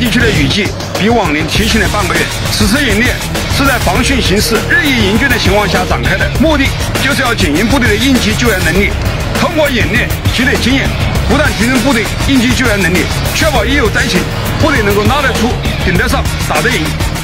地区的雨季比往年提前了半个月。此次演练是在防汛形势日益严峻的情况下展开的，目的就是要检验部队的应急救援能力。通过演练积累经验，不断提升部队应急救援能力，确保一有灾情，部队能够拉得出、顶得上、打得赢。